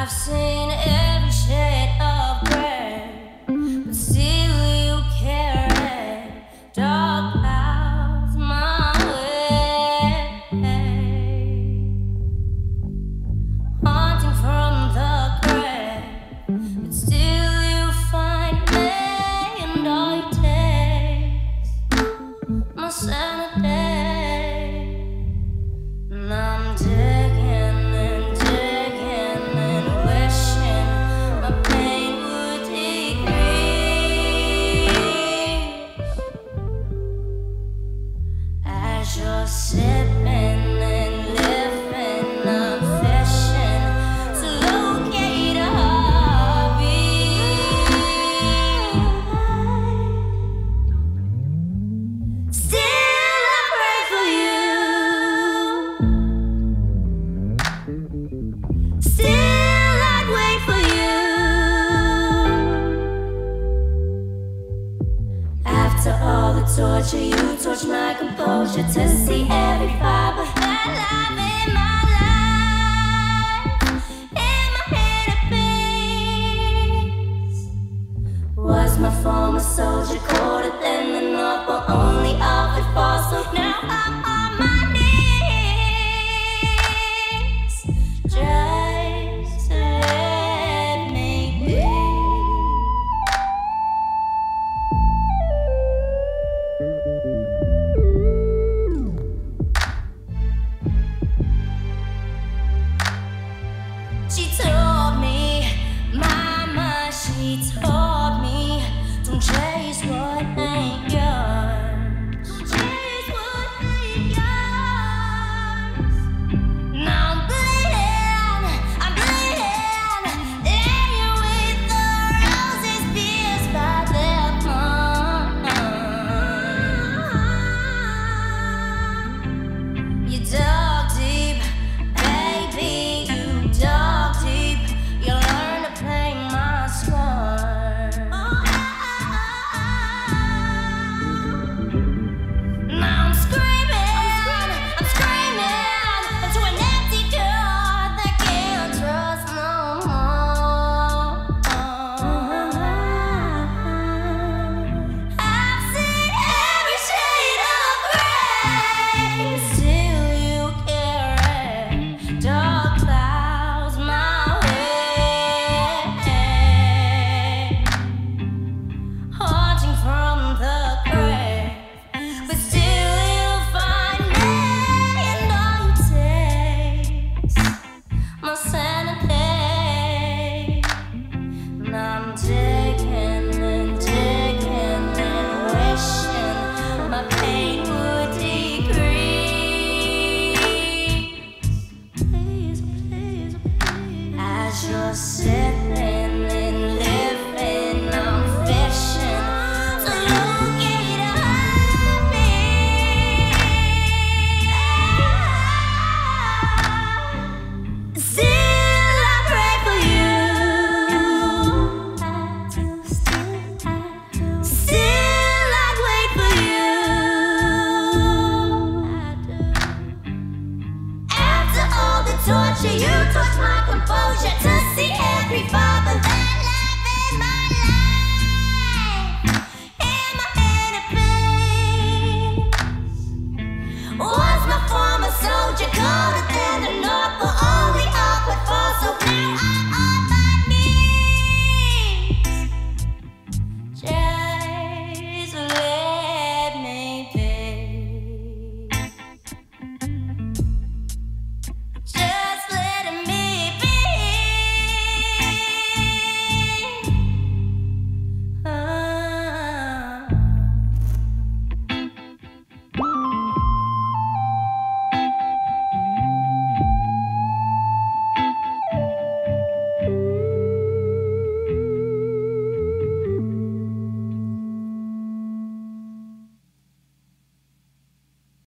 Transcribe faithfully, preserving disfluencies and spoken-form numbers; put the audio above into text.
I've seen every shade of gray, but still you carry dark clouds my way, haunting from the grave, but still you find me, and all you taste my sanity. And I'm digging and digging and wishing my pain would decrease as you're sipping and livin. I'm fishin to locate a heartbeat. Still I pray for you. Still I'd wait for you. After all the torture, you torch my composure to see every fiber alive in my life, in my head of peace. Was my former soldier colder than the north, but only offered false hope. Now I'm on my knees, just to let me be. She told me, mama, she told me, don't chase what ain't yours. Don't chase what ain't yours. Now I'm bleeding, I'm bleeding, there with the roses pierced by their thorns. You dug deep, baby, you dug deep. You learn to play my scorn. Now I'm screaming, I'm screaming into an empty heart that can't trust no more. I've seen every shade of gray, still you carry dark clouds my way, haunting from the grave, but still you find me, and all you taste my sanity. And I'm digging and digging and wishing my pain would decrease. Please, please, please. As you're sipping and livin, I'm fishin to locate a heartbeat. Still I pray for you. Still I'd wait for you. After all the torture, you torch my composure to